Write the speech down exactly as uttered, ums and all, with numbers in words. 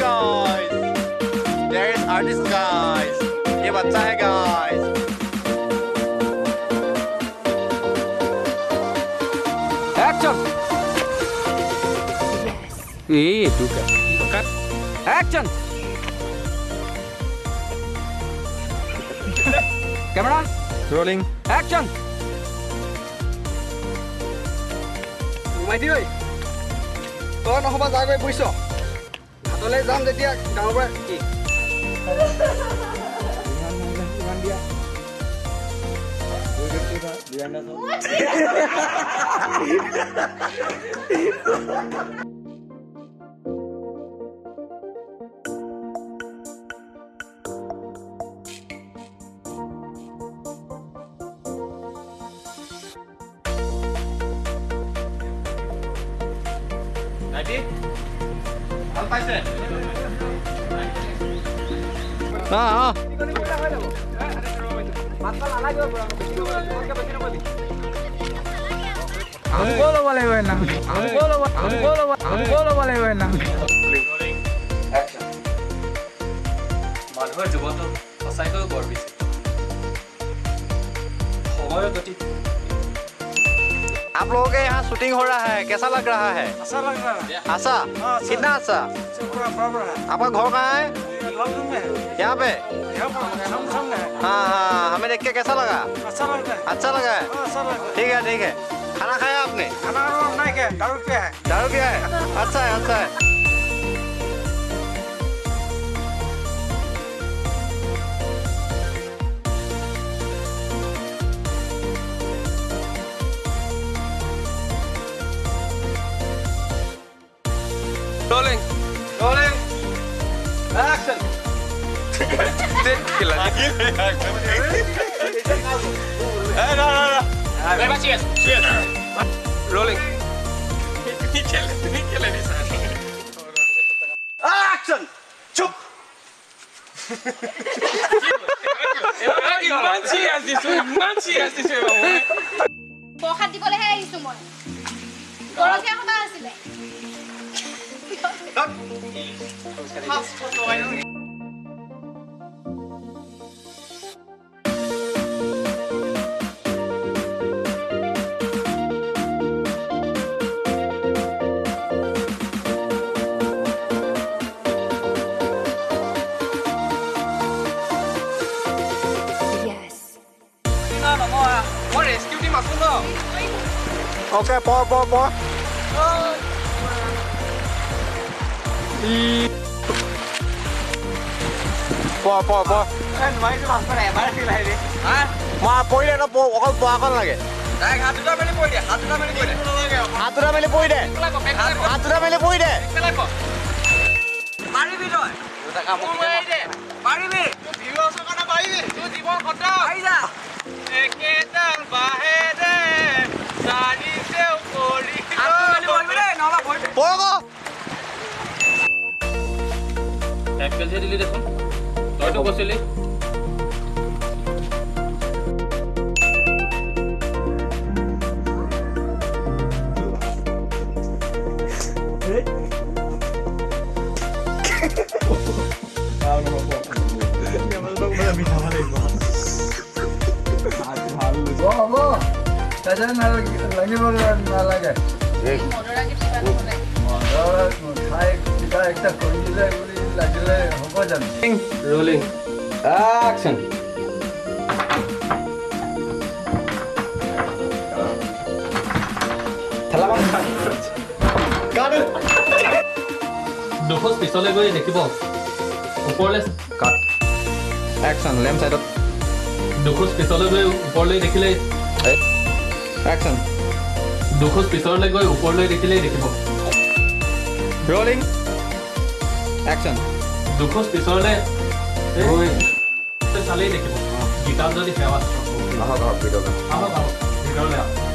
guys. There is artist guys. ये बच्चा है guys. Action. ये तू क्या? Cut. Action. Camera. Rolling. Action. Maity ঐ তই নহ'বা যাগৈ বুজিছ ঘাটলৈ যাম যেতিয়া গাঁৱৰ পৰা কি ইমান দিয়া Ready? Al paise. हाँ हाँ हमको लो वाले हुए ना हमको लो हमको लो हमको लो वाले हुए ना মানুহৰ জীৱনটো সঁচাকৈ গৰ্বিত সময়ৰ গতি आप लोगों के यहाँ शूटिंग हो रहा है कैसा लग रहा है আছা লগ না आशा कितना आशा पूरा बराबर है आपका घर कहाँ है लॉकडाउन में है यहाँ पे यहाँ पर हम सामने है हाँ हाँ हमें देख के कैसा लगा अच्छा लगता है अच्छा लगा है अच्छा लगता है ठीक है ठीक है खाना खाया आपने खाना नहीं क्या दारू पे है दारू पिया है अच्छा है अच्छा है Rolling. Rolling. Action. Gila. Eh, no, no, no. Leva cheers. Cheers. Rolling. Action. Chup. ইমান চিৰিয়াছ দিছো ইমান চিৰিয়াছ দিছো প্ৰসাদ দিবলৈহে আহিছো মই গৰখীয়া কথা আছিলে মই ৰেস্কিউ টিম আছো ন ओके पो पो पो পো পো পো নোৱাৰিছো মাছ মানে এবাৰ চিলাই দে মই পৰিলে ন অকল পোৱা অকল লাগে তাই হাত দুটা মেলি পৰি দে হাত দুটা মেলি পৰি দে হাত দুটা মেলি পৰি দে হাত দুটা মেলি পৰি দে পাৰিবি তই মোৰ মাৰি দে পাৰিবি তোৰ ভিউৱাৰ্ছৰ কাৰণে পাৰিবি তোৰ জীৱন খতম আহি যা একেডাল বাহেৰে চাৰিতে পৰি হাত মেলি পৰি দে নহবা ভয় পো গো এক কেজি দিলি দেখোন তইতো কৈছিলি লাগিব নালাগে খাই কিবা একটা কৰি দিলে বুলি লাগিলে হ'ব জানো Rolling. Action. ঠেলামান গান দুখোজ পিছলৈ গৈ দেখিব ওপৰলৈ কাট Action. লেম সাইডত দুখোজ পিছলৈ গৈ ওপৰলৈ দেখিলে Action. দুখোজ পিছলৈ গৈ ওপৰলৈ দেখিলেই দেখিব Rolling. Action. দুখোজ পিছলৈ গৈ চালেই দেখিব গীতাঞ্জলি সেৱা আহক আহক ভিডিঅ'লৈ আহক আহক ভিতৰলৈ আহক